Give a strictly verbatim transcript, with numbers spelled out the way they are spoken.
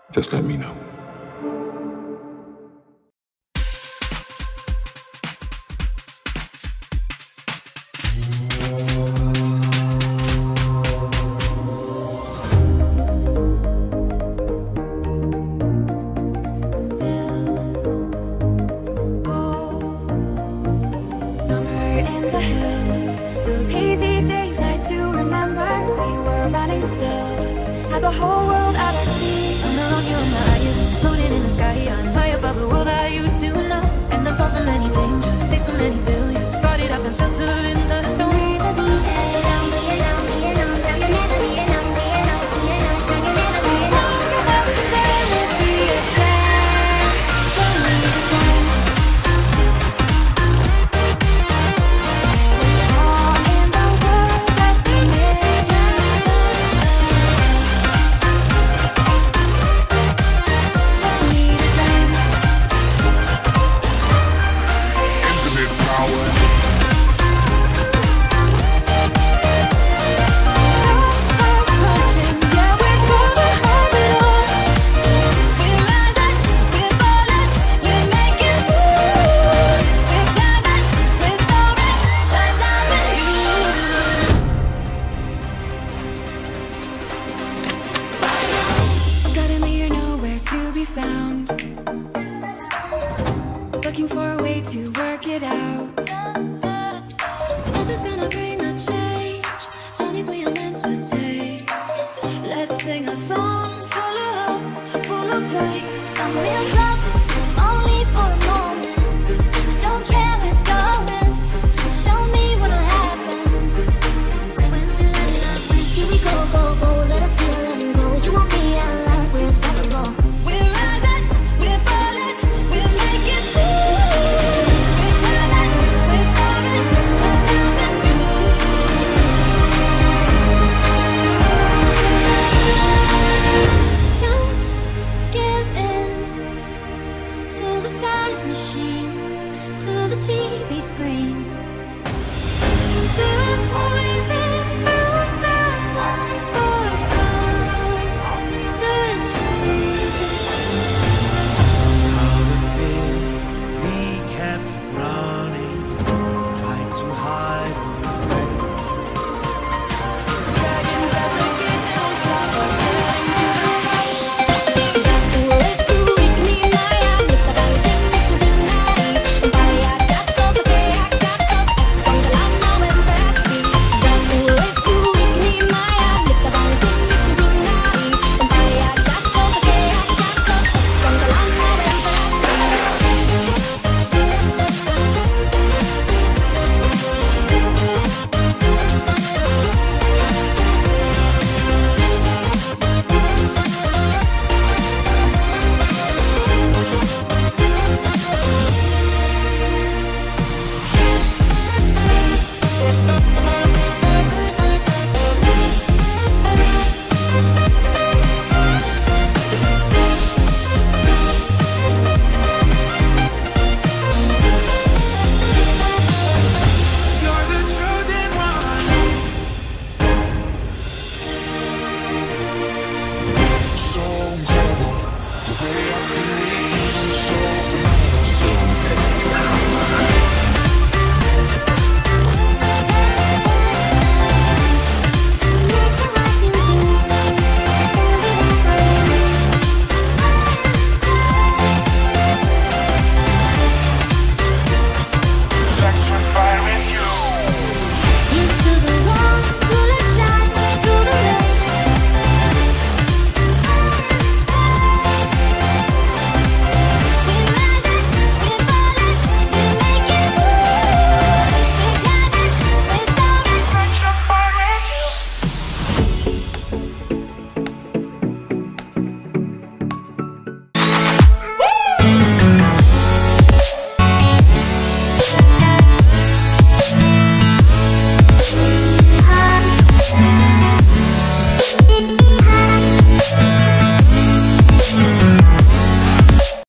Just let me know. The whole world at our feet. I'm no longer on my eyes, floating in the sky. I'm high above the world I used to know. And I'm far from any danger, safe from any failure. Guarded up and sheltered in the storm. Never be alone, be alone, be alone. Now you'll never be alone, be alone, be alone. Now you'll never be alone. There will be a time, only a time. All in the world that we made. Suddenly you're nowhere to be found, looking for a way to work it out. Something's gonna bring